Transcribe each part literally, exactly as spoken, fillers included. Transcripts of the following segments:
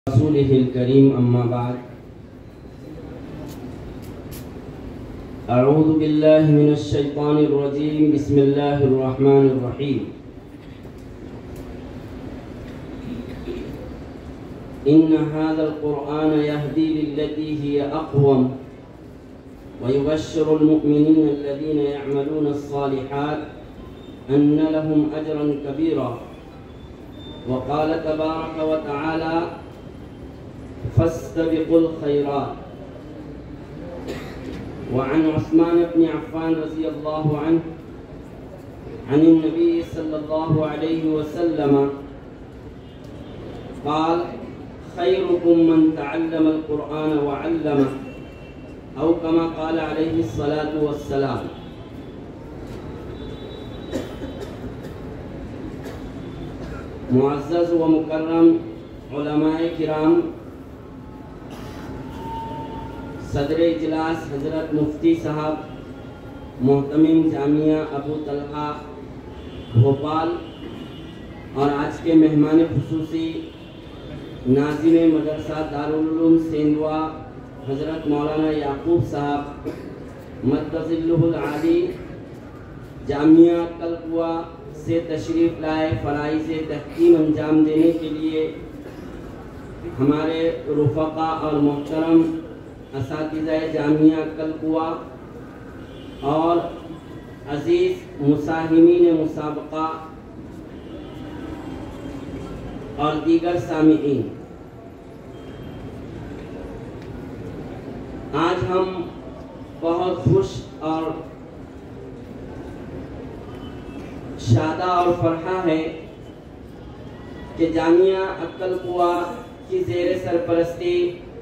رسوله الكريم أما بعد أعوذ بالله من الشيطان الرجيم بسم الله الرحمن الرحيم إن هذا القرآن يهدي للتي هي أقوم ويبشر المؤمنين الذين يعملون الصالحات أن لهم أجرا كبيرا وقال تبارك وتعالى فاستبقوا الخيرات. وعن عثمان بن عفان رضي الله عنه عن النبي صلى الله عليه وسلم قال خيركم من تعلم القرآن وعلمه أو كما قال عليه الصلاة والسلام. معزز و مکرم علماء کرام، صدر اجلاس حضرت مفتی صاحب محتمم جامعہ ابو طلحہ بھوپال، اور آج کے مہمان خصوصی ناظم مدرسہ دارالعلوم سیندوا حضرت مولانا یعقوب صاحب مد ظلہ العالی جامعہ کلکوا سے تشریف لائے فرائض تحکیم انجام دینے کے لیے، ہمارے رفقا اور محترم اساتذہ جامعہ کلکوا اور عزیز مساہمین مسابقہ اور دیگر سامعین، آج ہم بہت خوش اور شادہ اور فرحہ ہے کہ جامعہ کلکوا کی زیر سرپرستی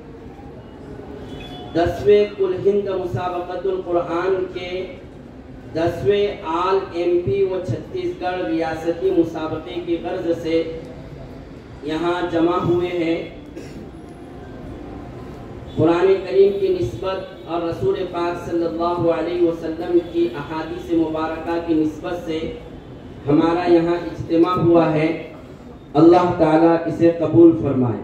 دسویں کل ہند مسابقت القرآن کے دسویں آل ایم پی و چھتیس گڑھ ریاستی مسابقے کی غرض سے یہاں جمع ہوئے ہیں۔ قرآن کریم کی نسبت اور رسول پاک صلی اللہ علیہ وسلم کی احادیث مبارکہ کی نسبت سے ہمارا یہاں اجتماع ہوا ہے، اللہ تعالیٰ اسے قبول فرمائے۔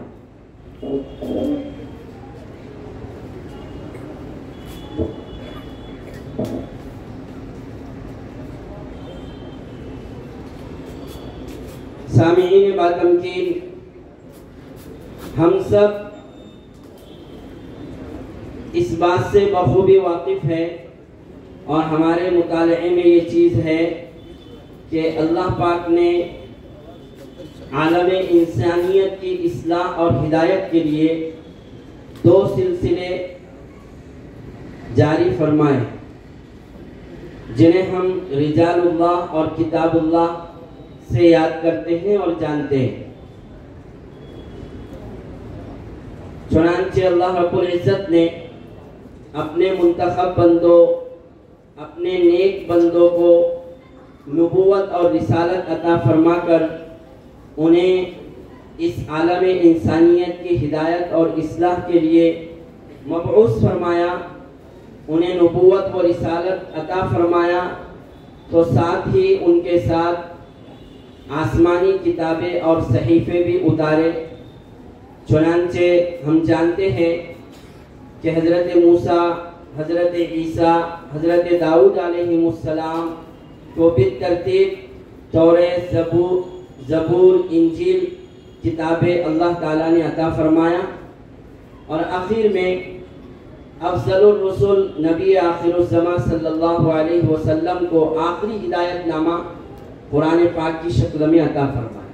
سامعین باتمکین، ہم سب اس بات سے بخوبی واقف ہیں اور ہمارے مطالعے میں یہ چیز ہے کہ اللہ پاک نے عالم انسانیت کی اصلاح اور ہدایت کے لیے دو سلسلے جاری فرمائے، جنہیں ہم رجال اللہ اور کتاب اللہ سے یاد کرتے ہیں اور جانتے ہیں۔ چنانچہ اللہ رب العزت نے اپنے منتخب بندوں، اپنے نیک بندوں کو نبوت اور رسالت عطا فرما کر انہیں اس عالم انسانیت کی ہدایت اور اصلاح کے لیے مبعوث فرمایا، انہیں نبوت و رسالت عطا فرمایا، تو ساتھ ہی ان کے ساتھ آسمانی کتابیں اور صحیفے بھی اتارے۔ چنانچہ ہم جانتے ہیں کہ حضرت موسیٰ، حضرت عیسیٰ، حضرت داؤد علیہ السلام کو بالترتیب توریت، زبور زبور انجیل کتابیں اللہ تعالیٰ نے عطا فرمایا، اور آخر میں افضل الرسل نبی آخر الزمان صلی اللہ علیہ وسلم کو آخری ہدایت نامہ قرآن پاک کی شکل میں عطا فرمایا۔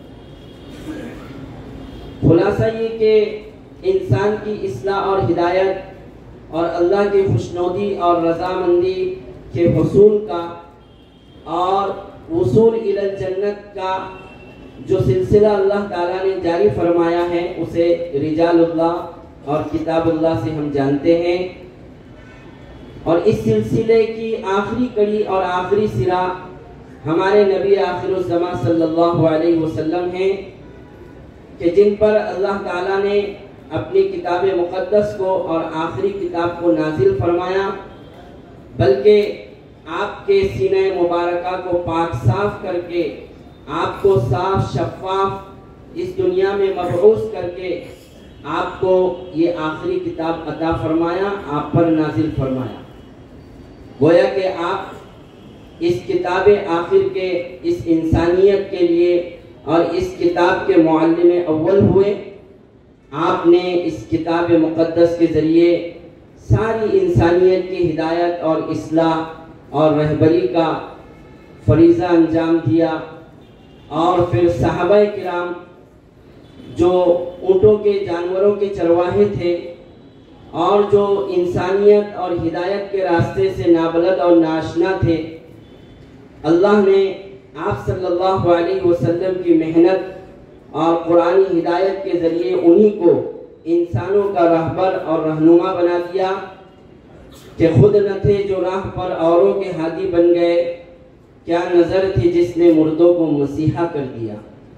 خلاصہ یہ کہ انسان کی اصلاح اور ہدایت اور اللہ کی خوشنودی اور رضامندی کے حصول کا اور وصول الی الجنت کا جو سلسلہ اللہ تعالیٰ نے جاری فرمایا ہے، اسے رجال اللہ اور کتاب اللہ سے ہم جانتے ہیں، اور اس سلسلے کی آخری کڑی اور آخری سرا ہمارے نبی آخر الزمان صلی اللہ علیہ وسلم ہیں، کہ جن پر اللہ تعالیٰ نے اپنی کتاب مقدس کو اور آخری کتاب کو نازل فرمایا، بلکہ آپ کے سینہ مبارکہ کو پاک صاف کر کے آپ کو صاف شفاف اس دنیا میں مبعوث کر کے آپ کو یہ آخری کتاب عطا فرمایا، آپ پر نازل فرمایا۔ گویا کہ آپ اس کتاب آخر کے اس انسانیت کے لیے اور اس کتاب کے معلم اول ہوئے۔ آپ نے اس کتاب مقدس کے ذریعے ساری انسانیت کی ہدایت اور اصلاح اور رہبری کا فریضہ انجام دیا، اور پھر صحابہ کرام جو اونٹوں کے جانوروں کے چرواہے تھے اور جو انسانیت اور ہدایت کے راستے سے نابلد اور ناشنا تھے، اللہ نے آپ صلی اللہ علیہ وسلم کی محنت اور قرآنی ہدایت کے ذریعے انہی کو انسانوں کا رہبر اور رہنما بنا دیا کہ خود نہ تھے جو راہ پر اوروں کے ہادی بن گئے، کیا نظر تھی جس نے مردوں کو مسیحا کر دیا۔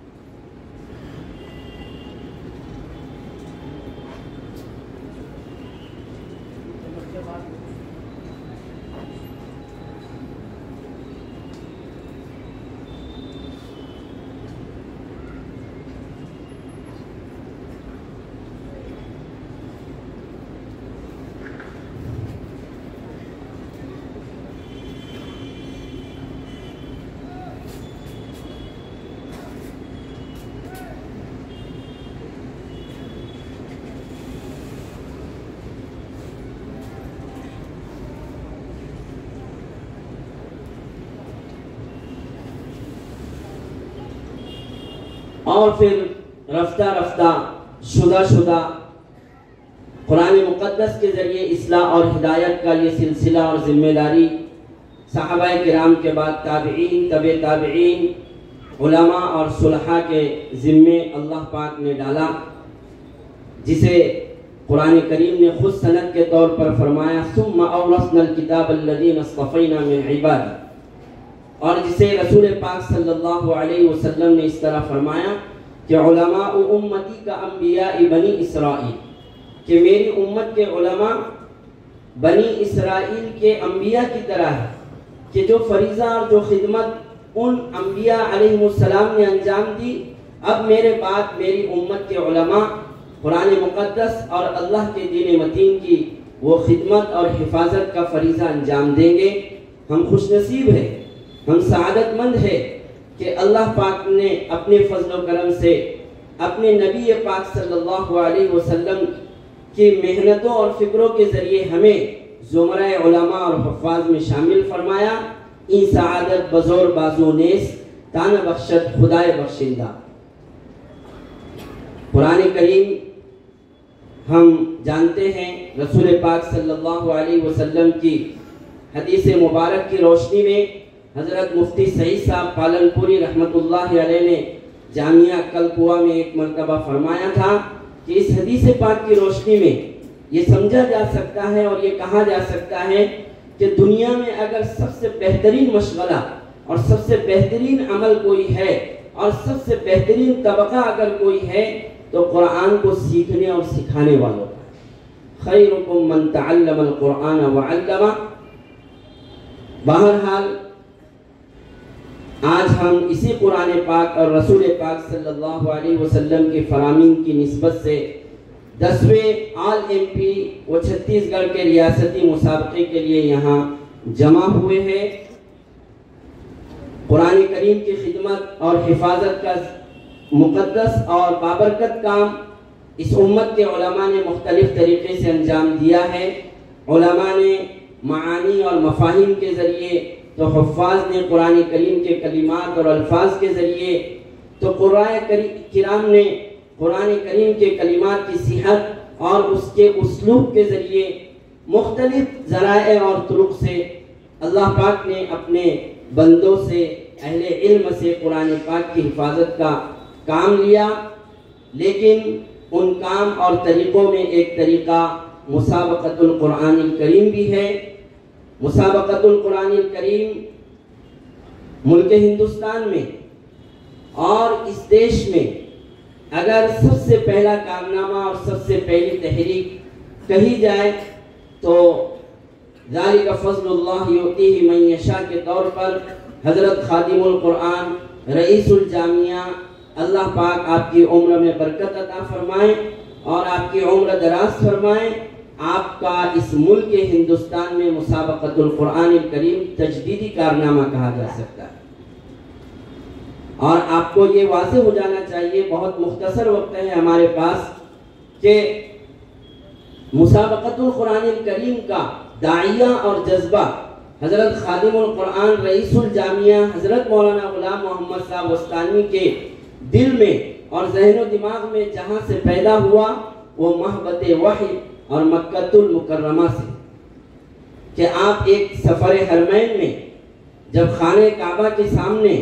اور پھر رفتہ رفتہ شدہ شدہ قرآن مقدس کے ذریعے اصلاح اور ہدایت کا یہ سلسلہ اور ذمہ داری صحابہ کرام کے بعد تابعین، تبع تابعین، علماء اور صلحاء کے ذمے اللہ پاک نے ڈالا، جسے قرآن کریم نے خود سند کے طور پر فرمایا ثم اورثنا الکتاب الذین اصطفینا من عبادنا، اور جسے رسول پاک صلی اللہ علیہ وسلم نے اس طرح فرمایا کہ علماء امتی کا انبیاء بنی اسرائیل، کہ میری امت کے علماء بنی اسرائیل کے انبیاء کی طرح ہے، کہ جو فریضہ اور جو خدمت ان انبیاء علیہ السلام نے انجام دی، اب میرے بعد میری امت کے علماء قرآن مقدس اور اللہ کے دین متین کی وہ خدمت اور حفاظت کا فریضہ انجام دیں گے۔ ہم خوش نصیب ہیں، ہم سعادت مند ہیں کہ اللہ پاک نے اپنے فضل و کرم سے اپنے نبی پاک صلی اللہ علیہ وسلم کی محنتوں اور فکروں کے ذریعے ہمیں زمرہ علماء اور حفاظ میں شامل فرمایا۔ این سعادت بزور بازو نیس تان بخشت خدائے بخشندہ۔ قرآن کریم ہم جانتے ہیں رسول پاک صلی اللہ علیہ وسلم کی حدیث مبارک کی روشنی میں حضرت مفتی سعید صاحب پالن پوری رحمت اللہ علیہ نے جامعہ کلکوا میں ایک مرتبہ فرمایا تھا کہ اس حدیث پاک کی روشنی میں یہ سمجھا جا سکتا ہے اور یہ کہا جا سکتا ہے کہ دنیا میں اگر سب سے بہترین مشغلہ اور سب سے بہترین عمل کوئی ہے اور سب سے بہترین طبقہ اگر کوئی ہے تو قرآن کو سیکھنے اور سکھانے والوں کا۔ خیرکم من تعلم القرآن وعلمہ۔ بہرحال آج ہم اسی قرآن پاک اور رسول پاک صلی اللہ علیہ وسلم کے فرامین کی نسبت سے دسویں آل ایم پی و چھتیس گڑھ کے ریاستی مسابقے کے لیے یہاں جمع ہوئے ہیں۔ قرآن کریم کی خدمت اور حفاظت کا مقدس اور بابرکت کام اس امت کے علماء نے مختلف طریقے سے انجام دیا ہے۔ علماء نے معانی اور مفاہیم کے ذریعے، تو حفاظ نے قرآن کریم کے کلمات اور الفاظ کے ذریعے، تو قرآن کرام نے قرآن کریم کے کلمات کی صحت اور اس کے اسلوب کے ذریعے مختلف ذرائع اور طرق سے اللہ پاک نے اپنے بندوں سے، اہل علم سے قرآن پاک کی حفاظت کا کام لیا۔ لیکن ان کام اور طریقوں میں ایک طریقہ مسابقۃ القرآن الکریم بھی ہے۔ مسابقۃ القرآن الکریم ملک ہندوستان میں اور اس دیش میں اگر سب سے پہلا کارنامہ اور سب سے پہلی تحریک کہی جائے تو ذالک فضل اللہ یؤتیہ من یشاء کے طور پر حضرت خادم القرآن رئیس الجامعہ اللہ پاک آپ کی عمر میں برکت عطا فرمائیں اور آپ کی عمر دراز فرمائیں. آپ کا اس ملک ہندوستان میں مسابقۃ القرآن الکریم تجدیدی کارنامہ کہا جا سکتا ہے. اور آپ کو یہ واضح ہو جانا چاہیے، بہت مختصر وقت ہے ہمارے پاس، کہ مسابقۃ القرآن الکریم کا داعیہ اور جذبہ حضرت خادم القرآن رئیس الجامعہ حضرت مولانا غلام محمد صاحب وستانی کے دل میں اور ذہن و دماغ میں جہاں سے پیدا ہوا وہ محبت وحی اور مکۃ المکرمہ سے، کہ آپ ایک سفر حرمین میں جب خانہ کعبہ کے سامنے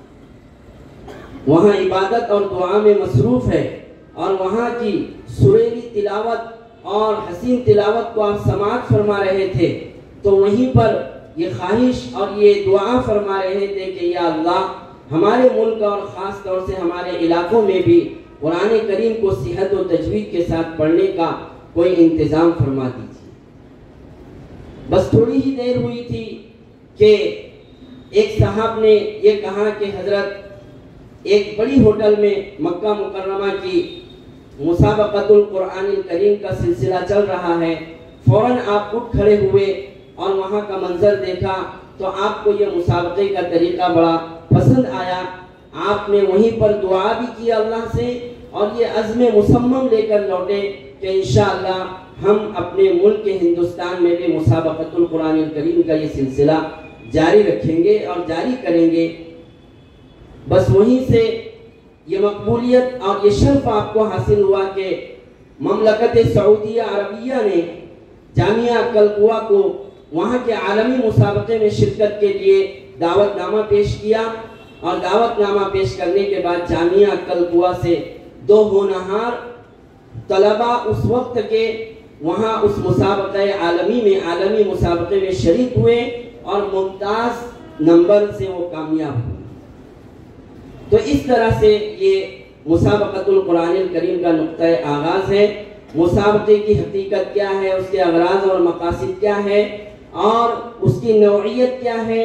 وہاں عبادت اور دعا میں مصروف ہے اور وہاں کی سریلی تلاوت اور حسین تلاوت کو آپ سماعت فرما رہے تھے، تو وہیں پر یہ خواہش اور یہ دعا فرما رہے تھے کہ یا اللہ ہمارے ملک اور خاص طور سے ہمارے علاقوں میں بھی قرآن کریم کو صحت و تجوید کے ساتھ پڑھنے کا کوئی انتظام فرما دیجیے. بس تھوڑی ہی دیر ہوئی تھی کہ ایک صاحب نے یہ کہا کہ حضرت ایک بڑی ہوٹل میں مکہ مکرمہ کی مسابقۃ القرآن الکریم کا سلسلہ چل رہا ہے. فوراً آپ اٹھ کھڑے ہوئے اور وہاں کا منظر دیکھا تو آپ کو یہ مسابقے کا طریقہ بڑا پسند آیا. آپ نے وہیں پر دعا بھی کی اللہ سے اور یہ عزم مصمم لے کر لوٹے کہ انشاءاللہ ہم اپنے ملک ہندوستان میں بھی مسابقۃ القرآن الکریم کا یہ سلسلہ جاری رکھیں گے اور جاری کریں گے. بس وہیں سے یہ مقبولیت اور یہ شرف آپ کو حاصل ہوا کہ مملکت سعودیہ عربیہ نے جامعہ کلکوا کو وہاں کے عالمی مسابقے میں شرکت کے لیے دعوت نامہ پیش کیا، اور دعوت نامہ پیش کرنے کے بعد جامعہ کلکوا سے دو ہونہار طلبہ اس وقت کے وہاں اس مسابقہ عالمی میں عالمی مسابقے میں شریک ہوئے اور ممتاز نمبر سے وہ کامیاب ہوئے. تو اس طرح سے یہ مسابقۃ القرآن الکریم کا نقطہ آغاز ہے. مسابقے کی حقیقت کیا ہے، اس کے اغراض اور مقاصد کیا ہے اور اس کی نوعیت کیا ہے،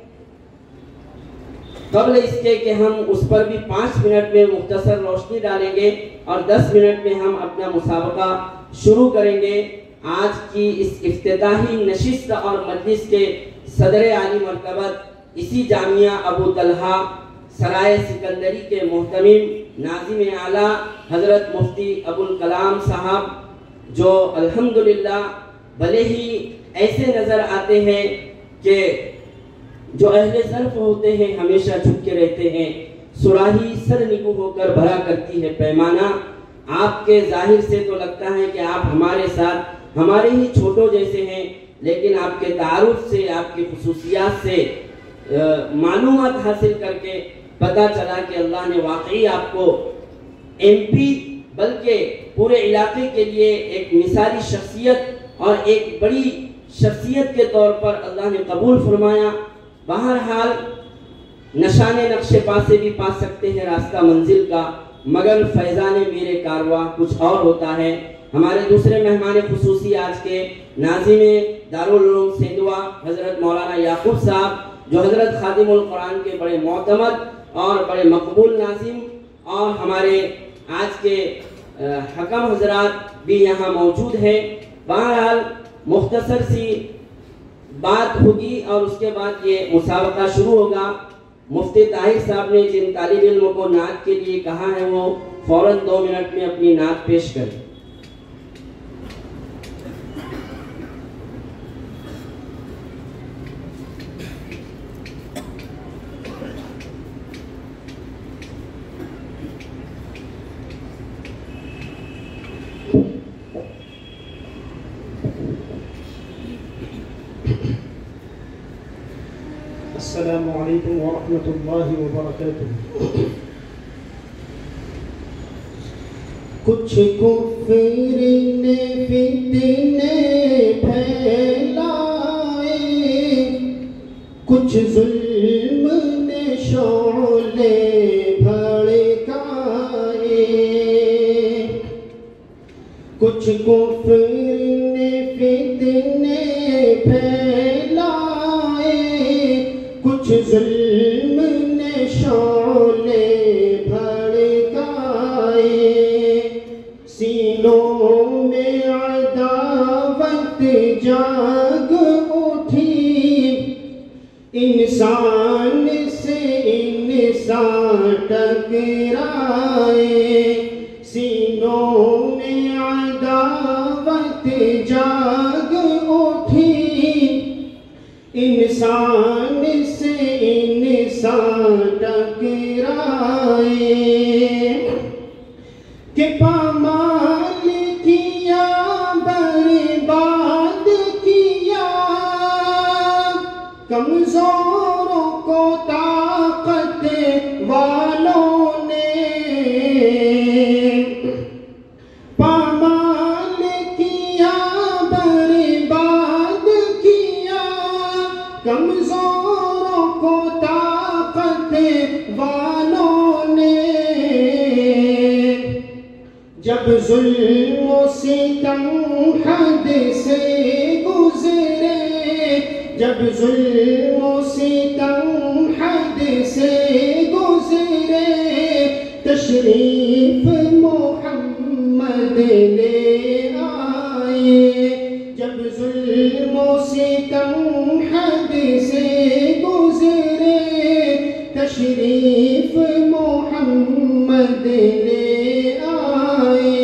قبل اس کے کہ ہم اس پر بھی پانچ منٹ میں مختصر روشنی ڈالیں گے اور دس منٹ میں ہم اپنا مسابقہ شروع کریں گے. آج کی اس افتتاحی نشست اور مجلس کے صدر عالی مرتبت اسی جامعہ ابو طلحہ سرائے سکندری کے محتمم ناظم اعلیٰ حضرت مفتی ابو الکلام صاحب، جو الحمدللہ بھلے ہی ایسے نظر آتے ہیں کہ جو اہل ظرف ہوتے ہیں ہمیشہ جھک کے رہتے ہیں، سراہی سر نگو ہو کر بھرا کرتی ہے پیمانہ. آپ کے ظاہر سے تو لگتا ہے کہ آپ ہمارے ساتھ ہمارے ہی چھوٹوں جیسے ہیں، لیکن آپ کے تعارف سے، آپ کی خصوصیات سے معلومات حاصل کر کے پتا چلا کہ اللہ نے واقعی آپ کو ایم پی بلکہ پورے علاقے کے لیے ایک مثالی شخصیت اور ایک بڑی شخصیت کے طور پر اللہ نے قبول فرمایا. بہرحال نشان نقش پا سے بھی پا سکتے ہیں راستہ منزل کا، مگر فیضان میرے کارواں کچھ اور ہوتا ہے. ہمارے دوسرے مہمان خصوصی آج کے ناظم دارالعلوم سیندوا حضرت مولانا یعقوب صاحب، جو حضرت خادم القرآن کے بڑے معتمد اور بڑے مقبول ناظم، اور ہمارے آج کے حکم حضرات بھی یہاں موجود ہیں. بہرحال مختصر سی بات ہوگی اور اس کے بعد یہ مسابقہ شروع ہوگا. مفتی طاہر صاحب نے جن طالب علموں کو نعت کے لیے کہا ہے وہ فوراً دو منٹ میں اپنی نعت پیش کریں. السلام علیکم ورحمۃ اللہ وبرکاتہ. کچھ کفر نے فتنے پھیلائے، کچھ ظلم نے شعلے بھڑکائے، کچھ کفر نے فتنے پھیلائے، کچھ ظلم نے شعلے بھڑکائے. سینوں میں عداوت جاگ اٹھی، انسان سے انسان ٹکرائے، سینوں میں عداوت جاگ اٹھی، انسان سے انسان ٹکرائے، کہ پامال کیا برباد کیا، کمزوروں کو طاقت والوں نے، پامال کیا برباد کیا، کمزوروں کو طاقت والوں نے، جب ظلم و ستم حد سے گزرے، جب ظلم و ستم حد سے گزرے، تشریف محمد لے آئے، جب ظلم و ستم حد سے گزرے، تشریف محمد لے آئے،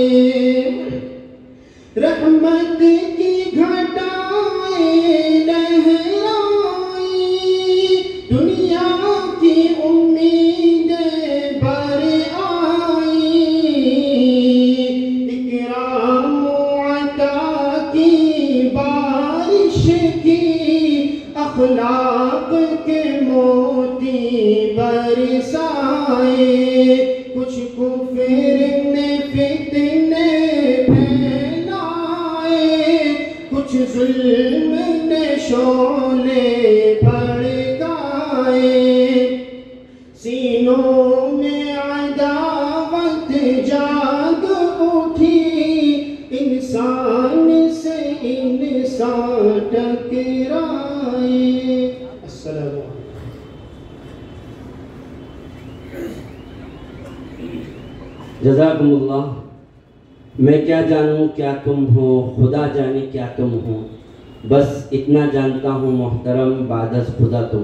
رحمت کی گھٹائیں لہرائی، دنیا کی امیدیں بر آئی، اکرام و عطا کی بارش کی، اخلاق کے موتی برسائے، کچھ کفر نے فتنے پھیلائے، کچھ ظلم نے شعلے بھڑکائے، سینوں میں عداوت جاگ اٹھی، انسان سے انسان ٹکرائے۔ السلام علیکم۔ جزاکم اللہ۔ میں کیا جانوں کیا تم ہو، خدا جانے کیا تم ہو، بس اتنا جانتا ہوں محترم بعد از خدا تم۔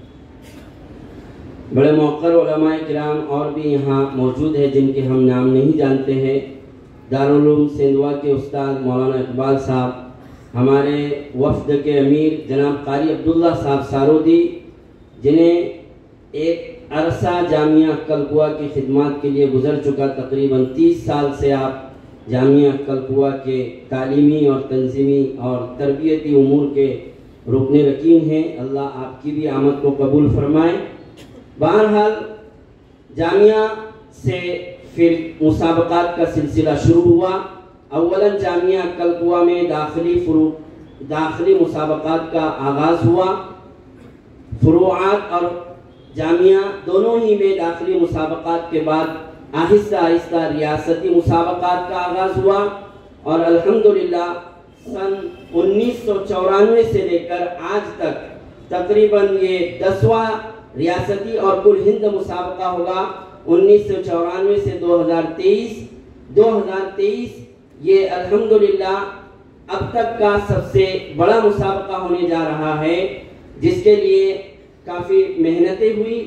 بڑے موقر علماء کرام اور بھی یہاں موجود ہیں جن کے ہم نام نہیں جانتے ہیں۔ دارالعلوم سندھوا کے استاد مولانا اقبال صاحب، ہمارے وفد کے امیر جناب قاری عبداللہ صاحب سارودی، جنہیں ایک عرصہ جامعہ کلکوا کی خدمات کے لیے گزر چکا، تقریباً تیس سال سے آپ جامعہ کلکوا کے تعلیمی اور تنظیمی اور تربیتی امور کے رکن رکین ہیں۔ اللہ آپ کی بھی آمد کو قبول فرمائے۔ بہرحال جامعہ سے پھر مسابقات کا سلسلہ شروع ہوا۔ اولاً جامعہ کلکوا میں داخلی فرو داخلی مسابقات کا آغاز ہوا۔ فروعات اور جامعہ دونوں ہی میں داخلی مسابقات کے بعد آہستہ آہستہ ریاستی مسابقات کا آغاز ہوا، اور الحمدللہ سن انیس سو چورانوے سے لے کر آج تک تقریباً یہ دسواں ریاستی اور کل ہند مسابقہ ہوگا۔ انیس سو چورانوے سے دو ہزار تیئیس دو ہزار تیئیس یہ الحمدللہ اب تک کا سب سے بڑا مسابقہ ہونے جا رہا ہے، جس کے لیے کافی محنتیں ہوئی۔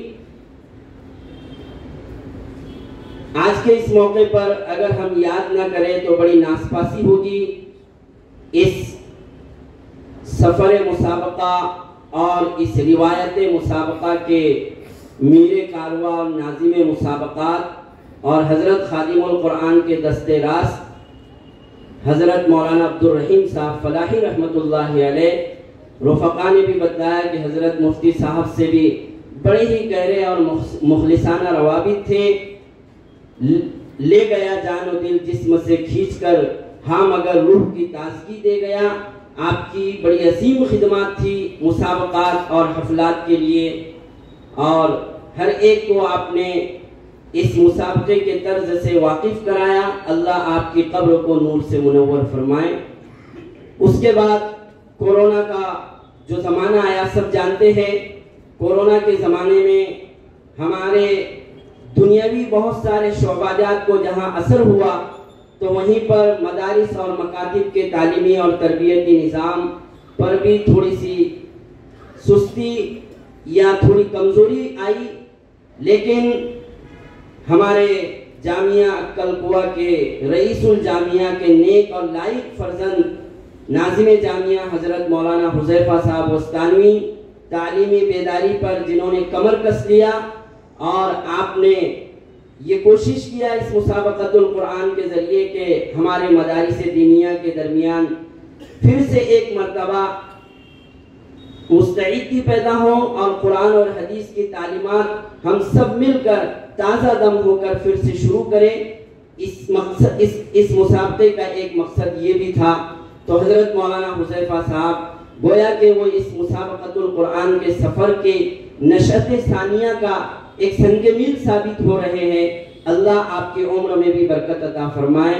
آج کے اس موقع پر اگر ہم یاد نہ کریں تو بڑی ناسپاسی ہوگی۔ اس سفر مسابقہ اور اس روایت مسابقہ کے میر کارواں اور ناظم مسابقات اور حضرت خادم القرآن کے دست راست حضرت مولانا عبدالرحیم صاحب فلاحی رحمۃ اللہ علیہ، رفقا نے بھی بتایا کہ حضرت مفتی صاحب سے بھی بڑے ہی گہرے اور مخلصانہ روابط تھے۔ لے گیا جان و دل جسم سے کھینچ کر، ہاں مگر روح کی تازگی دے گیا۔ آپ کی بڑی عظیم خدمات تھی مسابقات اور حفلات کے لیے، اور ہر ایک کو آپ نے اس مسابقے کے طرز سے واقف کرایا۔ اللہ آپ کی قبر کو نور سے منور فرمائے۔ اس کے بعد کورونا کا جو زمانہ آیا سب جانتے ہیں۔ کورونا کے زمانے میں ہمارے دنیاوی بہت سارے شعبات کو جہاں اثر ہوا، تو وہیں پر مدارس اور مکاتب کے تعلیمی اور تربیتی نظام پر بھی تھوڑی سی سستی یا تھوڑی کمزوری آئی، لیکن ہمارے جامعہ عقل قوا کے رئیس الجامعہ کے نیک اور لائق فرزند ناظم جامعہ حضرت مولانا حذیفہ صاحب وستانوی تعلیمی بیداری پر جنہوں نے کمر کس لیا، اور آپ نے یہ کوشش کیا اس مسابقۃ القرآن کے ذریعے کہ ہمارے مدارس دینیہ کے درمیان پھر سے ایک مرتبہ مستعدی پیدا ہو اور قرآن اور حدیث کی تعلیمات ہم سب مل کر تازہ دم ہو کر پھر سے شروع کریں۔ اس مقصد اس اس مسابقے کا ایک مقصد یہ بھی تھا۔ تو حضرت مولانا حذیفہ صاحب گویا کہ وہ اس مسابقۃ القرآن کے سفر کے نشأت ثانیہ کا ایک سنگ میل ثابت ہو رہے ہیں۔ اللہ آپ کی عمر میں بھی برکت عطا فرمائے۔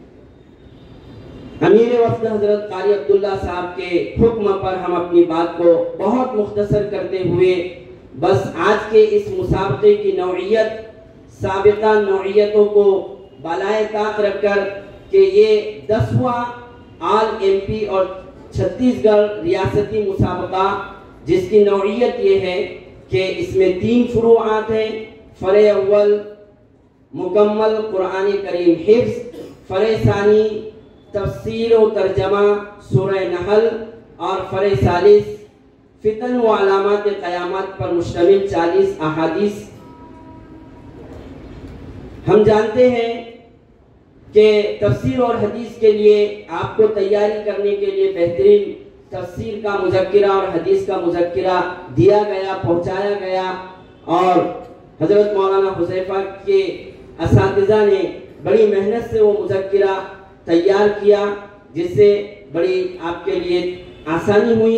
امیر وفد حضرت قاری عبداللہ صاحب کے حکم پر ہم اپنی بات کو بہت مختصر کرتے ہوئے بس آج کے اس مسابقے کی نوعیت، سابقہ نوعیتوں کو بالائے طاق رکھ کر کہ یہ دسواں آل ایم پی اور چھتیس گڑھ ریاستی مسابقہ، جس کی نوعیت یہ ہے کہ اس میں تین فروعات ہیں۔ فرع اول مکمل قرآن کریم حفظ، فرع ثانی تفسیر و ترجمہ سورہ نحل، اور فرع ثالث فتن و علامات قیامت پر مشتمل چالیس احادیث۔ ہم جانتے ہیں کہ تفسیر اور حدیث کے لیے آپ کو تیاری کرنے کے لیے بہترین تفسیر کا مذکرہ اور حدیث کا مذکرہ دیا گیا، پہنچایا گیا، اور حضرت مولانا حذیفہ کے اساتذہ نے بڑی محنت سے وہ مذکرہ تیار کیا، جس سے بڑی آپ کے لیے آسانی ہوئی۔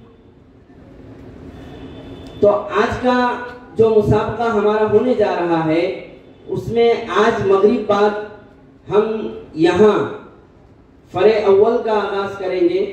تو آج کا جو مسابقہ ہمارا ہونے جا رہا ہے اس میں آج مغرب بعد ہم یہاں فرع اول کا آغاز کریں گے،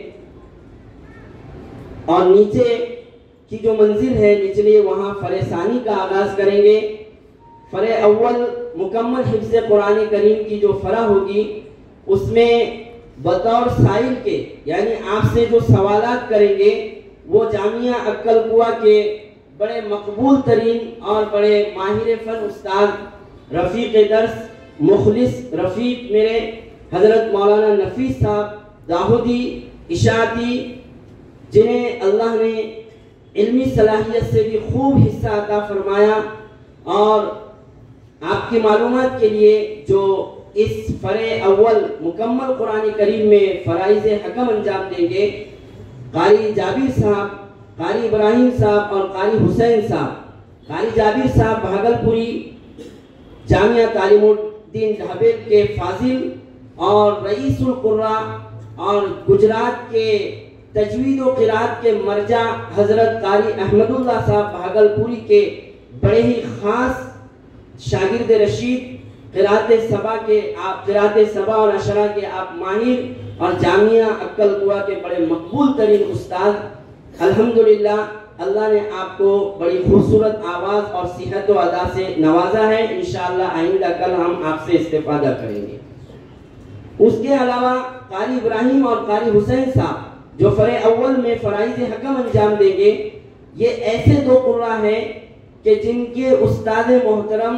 اور نیچے کی جو منزل ہے نچلی وہاں فرع ثانی کا آغاز کریں گے۔ فرع اول مکمل حفظ قرآن کریم کی جو فرع ہوگی اس میں بطور سائل کے، یعنی آپ سے جو سوالات کریں گے وہ جامعہ عقل قوا کے بڑے مقبول ترین اور بڑے ماہر فن استاد رفیق درس مخلص رفیق میرے حضرت مولانا نفیس صاحب داؤدی اشاعتی، جنہیں اللہ نے علمی صلاحیت سے بھی خوب حصہ عطا فرمایا، اور آپ کی معلومات کے لیے جو اس فرع اول مکمل قرآن کریم میں فرائض حکم انجام دیں گے، قاری جابر صاحب، قاری ابراہیم صاحب اور قاری حسین صاحب۔ قاری جابر صاحب بھاگلپوری جامعہ تعلیم الدین ڈھابل کے فاضل اور رئیس القراء، اور گجرات کے تجوید و قرات کے مرجع حضرت قاری احمد اللہ صاحب بھاگلپوری کے بڑے ہی خاص شاگرد رشید، قرات سبا کے آپ قرات سبا اور اشرا کے آپ ماہر، اور جامعہ عقل قوا کے بڑے مقبول ترین استاد۔ الحمدللہ اللہ نے آپ کو بڑی خوبصورت آواز اور صحت و ادا سے نوازا ہے۔ انشاءاللہ آئندہ کل ہم آپ سے استفادہ کریں گے۔ اس کے علاوہ قاری ابراہیم اور قاری حسین صاحب جو فرع اول میں فرائض حکم انجام دیں گے، یہ ایسے دو قراء ہیں کہ جن کے استاد محترم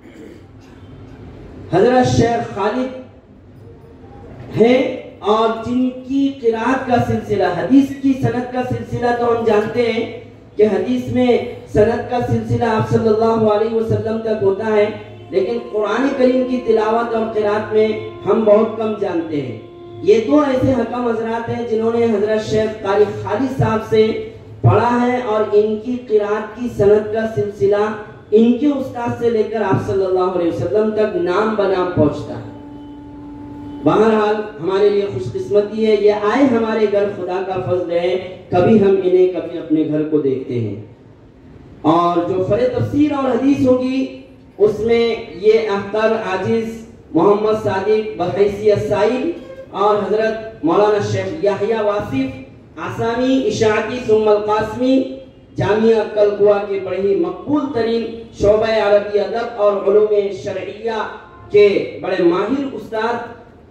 حضرت شیخ خالد ہیں، اور جن کی قرات کا سلسلہ، حدیث کی سند کا سلسلہ تو ہم جانتے ہیں کہ حدیث میں سند کا سلسلہ آپ صلی اللہ علیہ وسلم تک ہوتا ہے، لیکن قرآن کریم کی تلاوت اور قرات میں ہم بہت کم جانتے ہیں۔ یہ دو ایسے حکم حضرات ہیں جنہوں نے حضرت شیخ قاری خالد صاحب سے پڑھا ہے، اور ان کی قرات کی سند کا سلسلہ ان کے استاد سے لے کر آپ صلی اللہ علیہ وسلم تک نام بنام پہنچتا ہے۔ بہرحال ہمارے لیے خوش قسمتی ہے، یہ آئے ہمارے گھر، خدا کا فضل ہے، کبھی ہم انہیں کبھی اپنے گھر کو دیکھتے ہیں۔ اور جو فرع تفسیر اور حدیث ہوگی اس میں یہ اختر عاجز محمد صادق بحیثیت سائل، اور حضرت مولانا شیخ یحییٰ واصف آسامی اشاعتی ثم القاسمی، جامعہ عقل قوا کے بڑے ہی مقبول ترین شعبہ عربی ادب اور علوم شرعیہ کے بڑے ماہر استاد،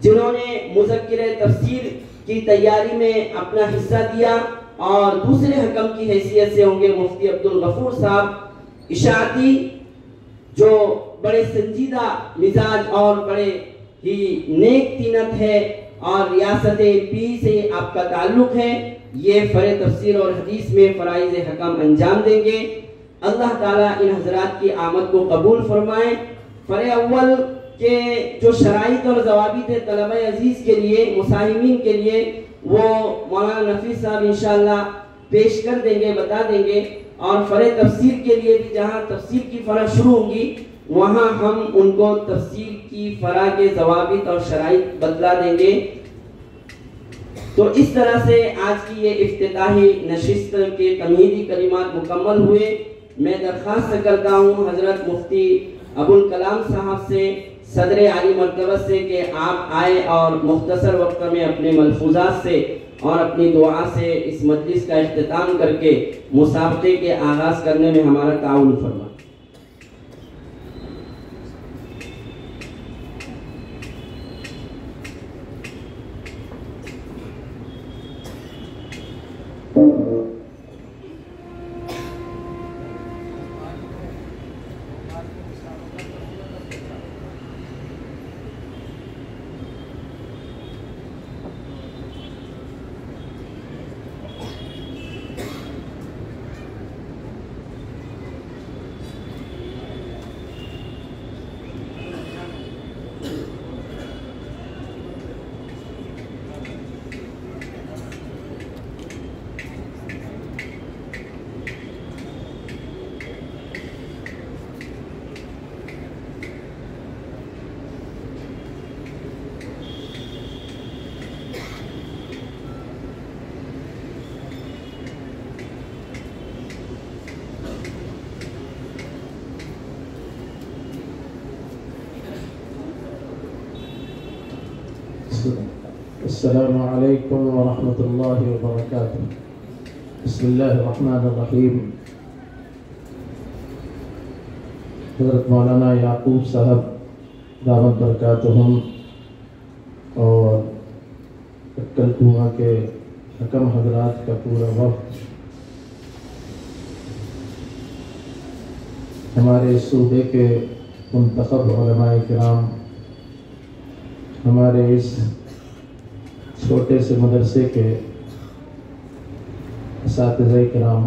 جنہوں نے مذکر تفسیر کی تیاری میں اپنا حصہ دیا، اور دوسرے حکم کی حیثیت سے ہوں گے مفتی عبدالغفور صاحب اشاعتی، جو بڑے سنجیدہ مزاج اور بڑے ہی نیک طینت ہے، اور ریاست پی سے آپ کا تعلق ہے. یہ فرع تفسیر اور حدیث میں فرائض حکم انجام دیں گے. اللہ تعالیٰ ان حضرات کی آمد کو قبول فرمائیں. فرع اول کے جو شرائط اور ضوابط طلبہ عزیز کے لیے، مساہمین کے لیے، وہ مولانا نفیس صاحب انشاءاللہ پیش کر دیں گے، بتا دیں گے. اور فرع تفسیر کے لیے بھی جہاں تفسیر کی فرع شروع ہوں گی وہاں ہم ان کو تفسیر کی فرع کے ضوابط اور شرائط بتلا دیں گے. تو اس طرح سے آج کی یہ افتتاحی نشست کے تمہیدی کلمات مکمل ہوئے. میں درخواست کرتا ہوں حضرت مفتی ابوالکلام صاحب سے، صدر عالی مرتبہ سے، کہ آپ آئے اور مختصر وقت میں اپنے ملفوظات سے اور اپنی دعا سے اس مجلس کا اختتام کر کے مسابقے کے آغاز کرنے میں ہمارا تعاون فرمائیں. السلام علیکم ورحمۃ اللہ وبرکاتہ. بسم اللہ الرحمن الرحیم. حضرت مولانا یعقوب صاحب دامت برکاتہم اور اکل کنواں کے حکم حضرات کا پورا وقت، ہمارے صوبے کے منتخب علماء کرام، ہمارے اس چھوٹے سے مدرسے کے اساتذہ کرام،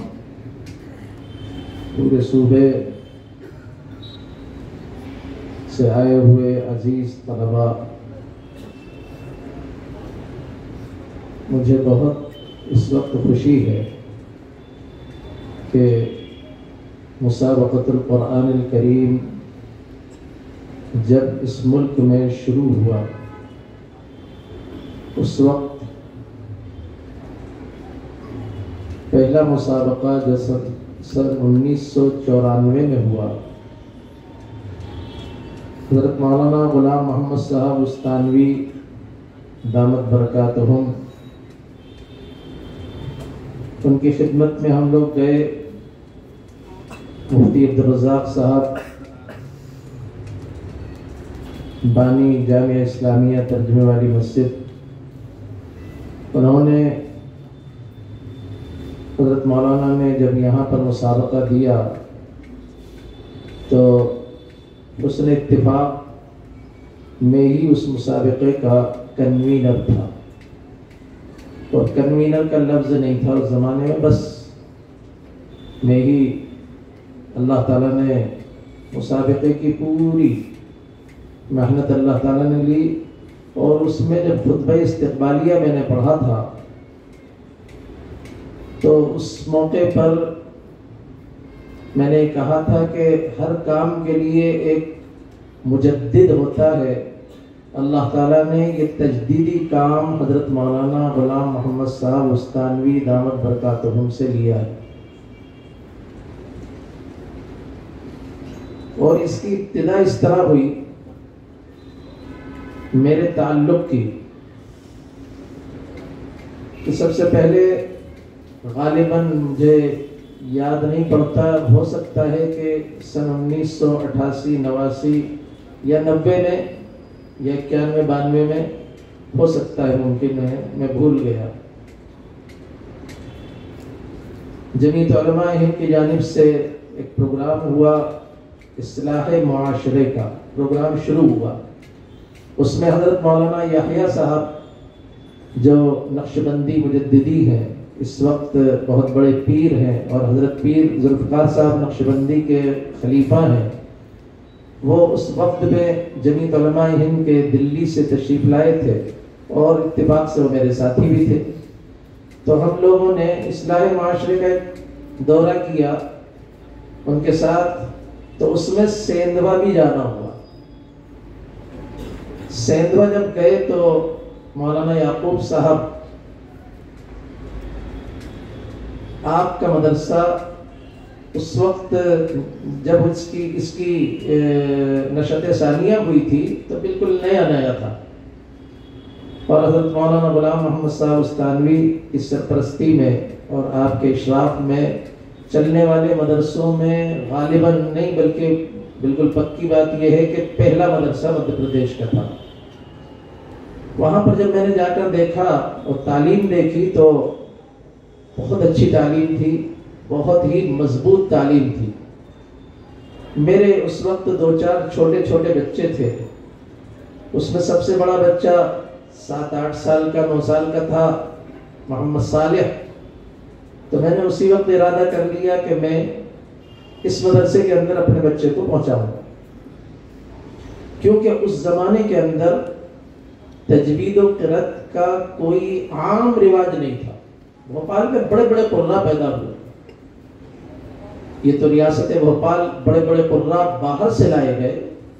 پورے صوبے سے آئے ہوئے عزیز طلباء، مجھے بہت اس وقت خوشی ہے کہ مسابقۃ القرآن الکریم جب اس ملک میں شروع ہوا اس وقت پہلا مسابقہ جو سن انیس سو چورانوے میں ہوا، حضرت مولانا غلام محمد صاحب استانوی دامت برکاتہم، ان کی خدمت میں ہم لوگ گئے. مفتی عبدالرزاق صاحب بانی جامعہ اسلامیہ ترجمے والی مسجد، انہوں نے حضرت مولانا نے جب یہاں پر مسابقہ دیا تو حسن اتفاق میں ہی اس مسابقے کا کنوینر تھا. اور کنوینر کا لفظ نہیں تھا اس زمانے میں، بس میں ہی اللہ تعالیٰ نے مسابقے کی پوری محنت اللہ تعالیٰ نے لی. اور اس میں جب خطبہ استقبالیہ میں نے پڑھا تھا تو اس موقع پر میں نے کہا تھا کہ ہر کام کے لیے ایک مجدد ہوتا ہے. اللہ تعالیٰ نے یہ تجدیدی کام حضرت مولانا غلام محمد صاحب استانوی دامت برکاتہم سے لیا ہے. اور اس کی ابتدا اس طرح ہوئی میرے تعلق کی کہ سب سے پہلے غالباً مجھے یاد نہیں پڑتا، ہو سکتا ہے کہ سن انیس سو اٹھاسی نواسی یا نبے میں یا اکیانوے بانوے میں ہو سکتا ہے ممکن ہے میں بھول گیا. جمعیت علماء ہند کی جانب سے ایک پروگرام ہوا، اصلاح معاشرے کا پروگرام شروع ہوا. اس میں حضرت مولانا یحییٰ صاحب جو نقشبندی مجددی ہیں، اس وقت بہت بڑے پیر ہیں، اور حضرت پیر ذوالفقار صاحب نقشبندی کے خلیفہ ہیں، وہ اس وقت میں جمعیت علماء ہند کے دلی سے تشریف لائے تھے، اور اتفاق سے وہ میرے ساتھی بھی تھے. تو ہم لوگوں نے اصلاح معاشرے کا ایک دورہ کیا ان کے ساتھ. تو اس میں سیندوا بھی جانا ہوا. سیندوا جب گئے تو مولانا یعقوب صاحب، آپ کا مدرسہ اس وقت جب اس کی اس کی نشأت ثانیہ ہوئی تھی تو بالکل نیا نیا تھا، اور حضرت مولانا غلام محمد صاحب استانوی کی سرپرستی میں اور آپ کے اشراف میں چلنے والے مدرسوں میں غالباً نہیں بلکہ بالکل پکی بات یہ ہے کہ پہلا مدرسہ مدھیہ پردیش کا تھا. وہاں پر جب میں نے جا کر دیکھا اور تعلیم دیکھی تو بہت اچھی تعلیم تھی، بہت ہی مضبوط تعلیم تھی. میرے اس وقت دو چار چھوٹے چھوٹے بچے تھے. اس میں سب سے بڑا بچہ سات آٹھ سال کا نو سال کا تھا، محمد صالح. تو میں نے اسی وقت ارادہ کر لیا کہ میں اس مدرسے کے اندر اپنے بچے کو پہنچاؤں گا، کیونکہ اس زمانے کے اندر تجوید و قرأت کا کوئی عام رواج نہیں تھا. بھوپال میں بڑے بڑے قراء پیدا ہوئے. یہ تو ریاست بھوپال بڑے بڑے قراء باہر سے لائے گئے.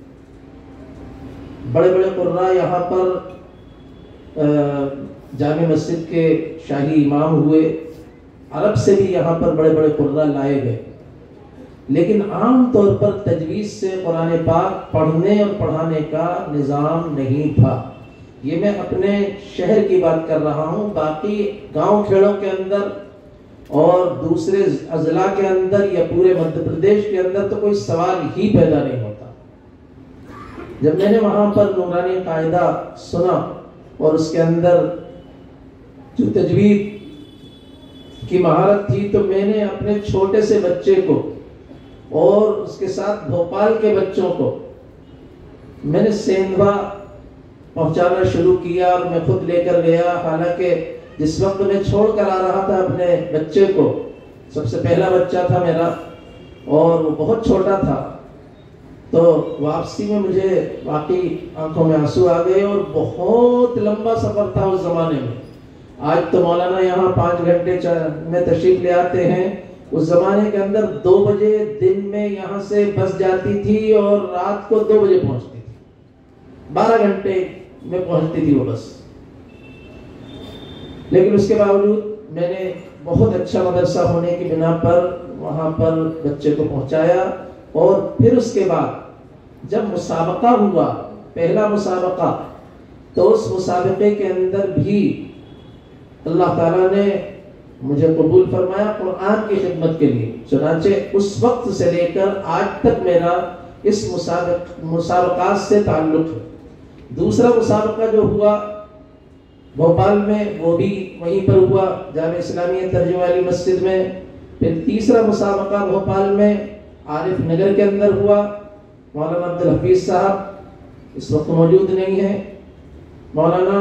بڑے بڑے قراء یہاں پر جامع مسجد کے شاہی امام ہوئے. عرب سے بھی یہاں پر بڑے بڑے قراء لائے گئے، لیکن عام طور پر تجوید سے قرآن پاک پڑھنے اور پڑھانے کا نظام نہیں تھا. یہ میں اپنے شہر کی بات کر رہا ہوں. باقی گاؤں کھیڑوں کے اندر اور دوسرے اضلاع کے اندر یا پورے مدھیہ پردیش کے اندر تو کوئی سوال ہی پیدا نہیں ہوتا. جب میں نے وہاں پر نورانی قاعدہ سنا اور اس کے اندر جو تجوید کی مہارت تھی، تو میں نے اپنے چھوٹے سے بچے کو اور اس کے ساتھ بھوپال کے بچوں کو میں نے سیندوا پہنچانا شروع کیا، اور میں خود لے کر گیا. حالانکہ جس وقت میں چھوڑ کر آ رہا تھا اپنے بچے کو، سب سے پہلا بچہ تھا میرا اور وہ بہت چھوٹا تھا، تو واپسی میں مجھے واقعی آنکھوں میں آنسو آ گئے. اور بہت لمبا سفر تھا اس زمانے میں. آج تو مولانا یہاں پانچ گھنٹے میں تشریف لے آتے ہیں. اس زمانے کے اندر دو بجے دن میں یہاں سے بس جاتی تھی اور رات کو دو بجے پہنچتی تھی. بارہ گھنٹے میں پہنچتی تھی وہ بس. لیکن اس کے باوجود میں نے بہت اچھا مدرسہ ہونے کی بنا پر وہاں پر بچے کو پہنچایا. اور پھر اس کے بعد جب مسابقہ ہوا، پہلا مسابقہ، تو اس مسابقے کے اندر بھی اللہ تعالیٰ نے مجھے قبول فرمایا قرآن کی خدمت کے لیے. چنانچہ اس وقت سے لے کر آج تک میرا اس مسابق مسابقات سے تعلق ہے. دوسرا مسابقہ جو ہوا بھوپال میں، وہ بھی وہیں پر ہوا جامع اسلامیہ ترجمہ والی مسجد میں. پھر تیسرا مسابقہ بھوپال میں عارف نگر کے اندر ہوا. مولانا عبدالحفیظ صاحب اس وقت موجود نہیں ہیں. مولانا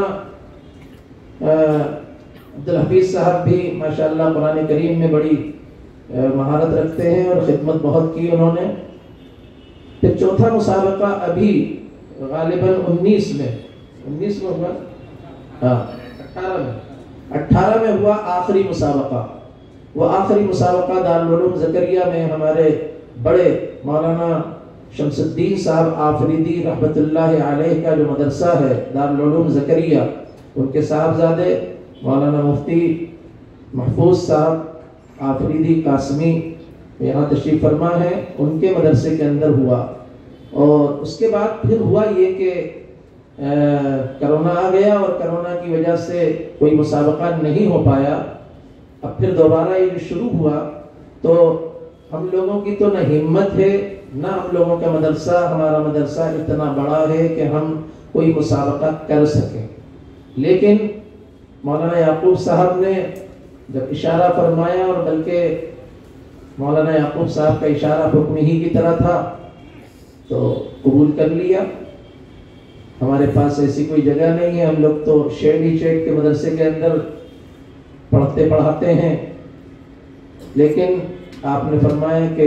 عبدالحفیظ صاحب بھی ماشاءاللہ قرآن کریم میں بڑی مہارت رکھتے ہیں اور خدمت بہت کی انہوں نے. پھر چوتھا مسابقہ ابھی غالباً انیس میں انیس میں ہوا ہاں اٹھارہ میں اٹھارہ میں ہوا آخری مسابقہ. وہ آخری مسابقہ دارالعلوم زکریا میں ہمارے بڑے مولانا شمس الدین صاحب آفریدی رحمت اللہ علیہ کا جو مدرسہ ہے دارالعلوم زکریا، ان کے صاحبزادے مولانا مفتی محفوظ صاحب آفریدی قاسمی یہاں تشریف فرما ہے، ان کے مدرسے کے اندر ہوا. اور اس کے بعد پھر ہوا یہ کہ کرونا آ گیا اور کرونا کی وجہ سے کوئی مسابقہ نہیں ہو پایا. اب پھر دوبارہ یہ شروع ہوا تو ہم لوگوں کی تو نہ ہمت ہے نہ ہم لوگوں کا مدرسہ ہمارا مدرسہ اتنا بڑا ہے کہ ہم کوئی مسابقہ کر سکیں. لیکن مولانا یعقوب صاحب نے جب اشارہ فرمایا، اور بلکہ مولانا یعقوب صاحب کا اشارہ حکم ہی کی طرح تھا، تو قبول کر لیا۔ ہمارے پاس ایسی کوئی جگہ نہیں ہے، ہم لوگ تو شیڈ ہی شیڈ کے مدرسے کے اندر پڑھتے پڑھاتے ہیں، لیکن آپ نے فرمایا کہ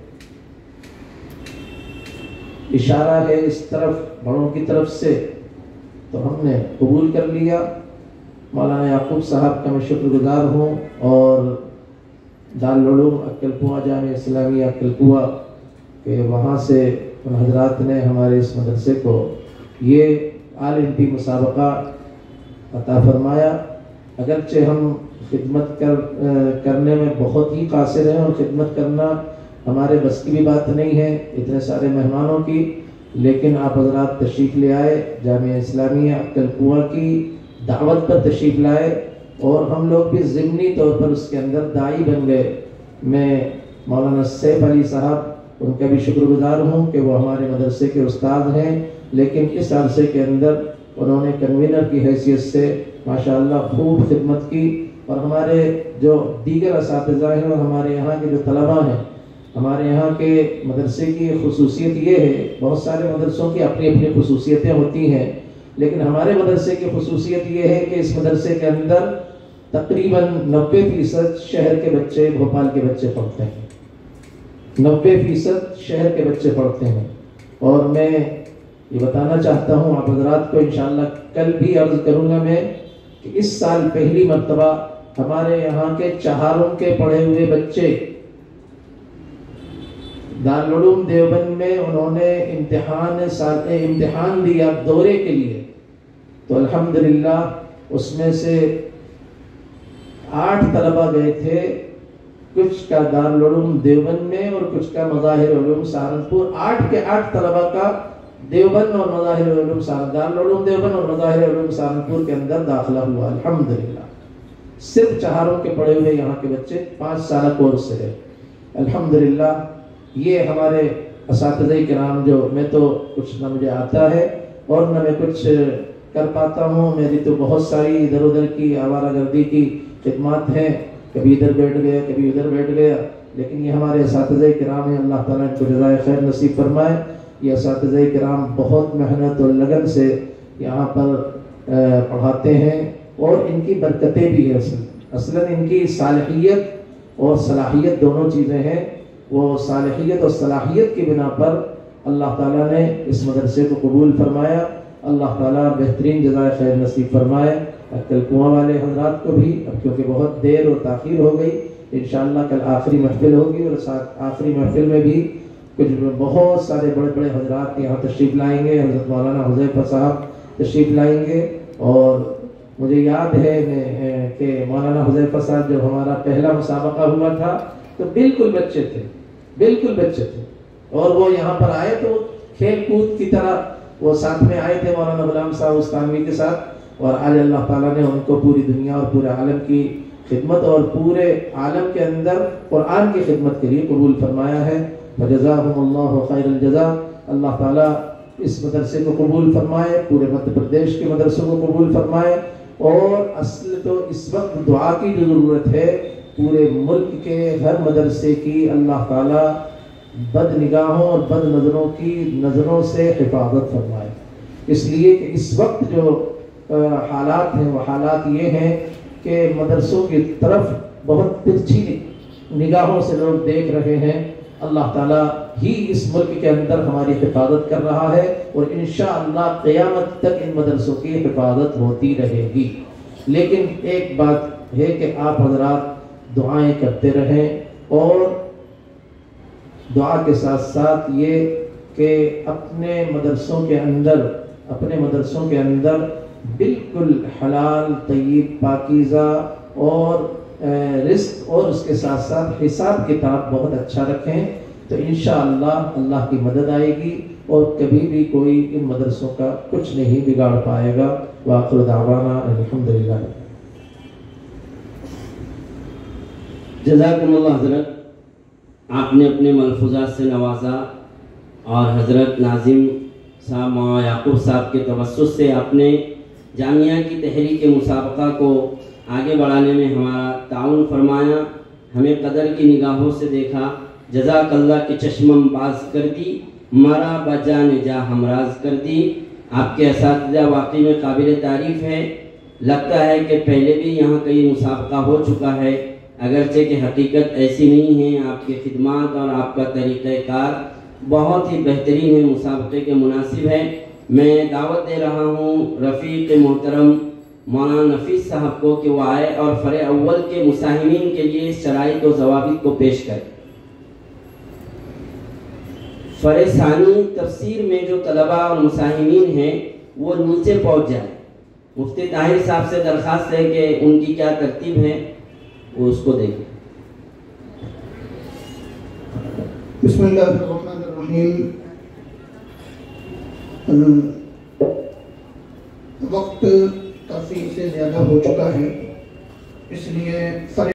اشارہ ہے اس طرف بڑوں کی طرف سے، تو ہم نے قبول کر لیا۔ مولانا یعقوب صاحب کا میں شکر گزار ہوں، اور دارالعلوم اکلپوہ جامعہ اسلامیہ اکلپوہ کہ وہاں سے ان حضرات نے ہمارے اس مدرسے کو یہ عالم کی مسابقہ عطا فرمایا۔ اگرچہ ہم خدمت کر کرنے میں بہت ہی قاصر ہیں، اور خدمت کرنا ہمارے بس کی بھی بات نہیں ہے اتنے سارے مہمانوں کی، لیکن آپ حضرات تشریف لے آئے، جامعہ اسلامیہ اکلپوہ کی دعوت پر تشریف لائے، اور ہم لوگ بھی ضمنی طور پر اس کے اندر داعی بن گئے۔ میں مولانا سیف علی صاحب ان کا بھی شکر گزار ہوں کہ وہ ہمارے مدرسے کے استاد ہیں، لیکن اس عرصے کے اندر انہوں نے کنوینر کی حیثیت سے ماشاءاللہ خوب خدمت کی، اور ہمارے جو دیگر اساتذہ ہیں اور ہمارے یہاں کے جو طلباء ہیں، ہمارے یہاں کے مدرسے کی خصوصیت یہ ہے، بہت سارے مدرسوں کی اپنی اپنی خصوصیتیں ہوتی ہیں، لیکن ہمارے مدرسے کی خصوصیت یہ ہے کہ اس مدرسے کے اندر تقریباً نوے فیصد شہر کے بچے بھوپال کے بچے پڑھتے ہیں، نوے فیصد شہر کے بچے پڑھتے ہیں۔ اور میں یہ بتانا چاہتا ہوں آپ حضرات کو، انشاءاللہ کل بھی عرض کروں گا میں کہ اس سال پہلی مرتبہ ہمارے یہاں کے چہاروں کے پڑھے ہوئے بچے دارالعلوم دیوبند میں انہوں نے امتحان سال امتحان دیا دورے کے لیے، تو الحمدللہ اس میں سے آٹھ طلبہ گئے تھے، کچھ کا دارالعلوم دیوبند میں اور کچھ کا مظاہر علوم سہارنپور۔ آٹھ کے آٹھ طلبہ کا دیوبند اور مظاہر علوم سہارنپور، دارالعلوم دیوبند اور مظاہر علوم سہارنپور کے اندر داخلہ ہوا الحمدللہ۔ صرف چہاروں کے پڑھے ہوئے یہاں کے بچے پانچ سالہ کورس سے ہے الحمدللہ۔ یہ ہمارے اساتذہ کرام، جو میں تو کچھ نہ مجھے آتا ہے اور نہ میں کچھ کر پاتا ہوں، میری تو بہت ساری ادھر ادھر کی آوارہ گردی کی خدمات ہیں، کبھی ادھر بیٹھ گیا کبھی ادھر بیٹھ گیا، لیکن یہ ہمارے اساتذہ کرام ہیں، اللہ تعالیٰ ان کو جزائے خیر نصیب فرمائے۔ یہ اساتذہ کرام بہت محنت اور لگن سے یہاں پر پڑھاتے ہیں، اور ان کی برکتیں بھی ہیں، اصلاً ان کی صالحیت اور صلاحیت دونوں چیزیں ہیں۔ وہ صالحیت اور صلاحیت کی بنا پر اللہ تعالیٰ نے اس مدرسے کو قبول فرمایا، اللہ تعالیٰ بہترین جزائے خیر نصیب فرمائے۔ اکلپوہ والے حضرات کو بھی، اب کیونکہ بہت دیر اور تاخیر ہو گئی، انشاءاللہ کل آخری محفل ہوگی، اور ساتھ آخری محفل میں بھی کچھ بہت سارے بڑے بڑے حضرات یہاں تشریف لائیں گے، حضرت مولانا حذیفہ صاحب تشریف لائیں گے۔ اور مجھے یاد ہے کہ مولانا حذیفہ صاحب جب ہمارا پہلا مسابقہ ہوا تھا تو بالکل بچے تھے، بالکل بچے تھے، اور وہ یہاں پر آئے تو کھیل کود کی طرح وہ ساتھ میں آئے تھے مولانا غلام صاحب استانوی کے ساتھ، اور آج اللہ تعالیٰ نے ان کو پوری دنیا اور پورے عالم کی خدمت اور پورے عالم کے اندر قرآن کی خدمت کے لیے قبول فرمایا ہے۔ فجزاہم اللہ خیر الجزا۔ اللہ تعالیٰ اس مدرسے کو قبول فرمائے، پورے مدھیہ پردیش کے مدرسوں کو قبول فرمائے، اور اصل تو اس وقت دعا کی جو ضرورت ہے، پورے ملک کے ہر مدرسے کی اللہ تعالیٰ بد نگاہوں اور بد نظروں کی نظروں سے حفاظت فرمائے، اس لیے کہ اس وقت جو حالات ہیں وہ حالات یہ ہیں کہ مدرسوں کی طرف بہت ترچھی نگاہوں سے لوگ دیکھ رہے ہیں۔ اللہ تعالیٰ ہی اس ملک کے اندر ہماری حفاظت کر رہا ہے، اور انشاءاللہ قیامت تک ان مدرسوں کی حفاظت ہوتی رہے گی۔ لیکن ایک بات ہے کہ آپ حضرات دعائیں کرتے رہیں، اور دعا کے ساتھ ساتھ یہ کہ اپنے مدرسوں کے اندر اپنے مدرسوں کے اندر بالکل حلال طیب پاکیزہ اور رزق، اور اس کے ساتھ ساتھ حساب کتاب بہت اچھا رکھیں، تو انشاءاللہ اللہ کی مدد آئے گی، اور کبھی بھی کوئی ان مدرسوں کا کچھ نہیں بگاڑ پائے گا۔ وآخر دعوانا الحمدللہ۔ جزاکم اللہ حضرت، آپ نے اپنے ملفوظات سے نوازا، اور حضرت ناظم صاحب مولانا یعقوب صاحب کے توسط سے آپ نے जामिया की तहरीक मुसाबका को आगे बढ़ाने में हमारा ताउन फरमाया, हमें कदर की निगाहों से देखा, जज़ाकल्लाह के चश्मम बाज कर दी, मरा बजान जा हमराज कर दी। आपके असातिज़ा वाकई में काबिल तारीफ़ है। लगता है कि पहले भी यहाँ कई मुसाबका हो चुका है, अगरचे कि हकीकत ऐसी नहीं है। आपके खिदमात और आपका तरीक़ाकार बहुत ही बेहतरीन है, मुसाबके के मुनासिब है। मैं दावत दे रहा हूँ रफ़ीक़ मोहतरम मौलाना नफीस साहब को कि वो आए और फ़रे अव्वल के मुसाहिमीन के लिए शराइत और ज़वाबित को पेश करें। फ़रे सानी तफसीर में जो तलबा और मुसाहिमीन हैं वो नीचे पहुँच जाए। मुफ्ती ताहिर साहब से दरख्वास्त है कि उनकी क्या तरतीब है वो उसको देखें। बिस्मिल्लाहिर्रहमानिर्रहीम। वक्त काफ़ी से ज़्यादा हो चुका है, इसलिए